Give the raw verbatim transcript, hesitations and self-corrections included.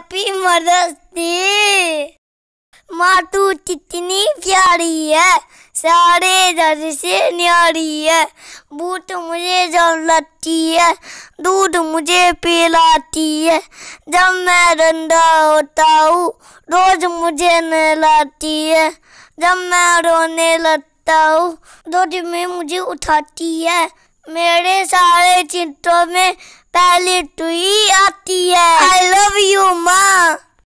Happy mother's day. माँ तू कितनी प्यारी है, सारे घर से न्यारी है। बूट मुझे जब लगती है, दूध मुझे पिलाती है। जब मैं रंडा होता हूँ, रोज मुझे नहलाती है। जब मैं रोने लगता हूँ, गोद में मुझे उठाती है। मेरे सारे चिंतों में पहले तू ही आती है। आई लव यू माँ।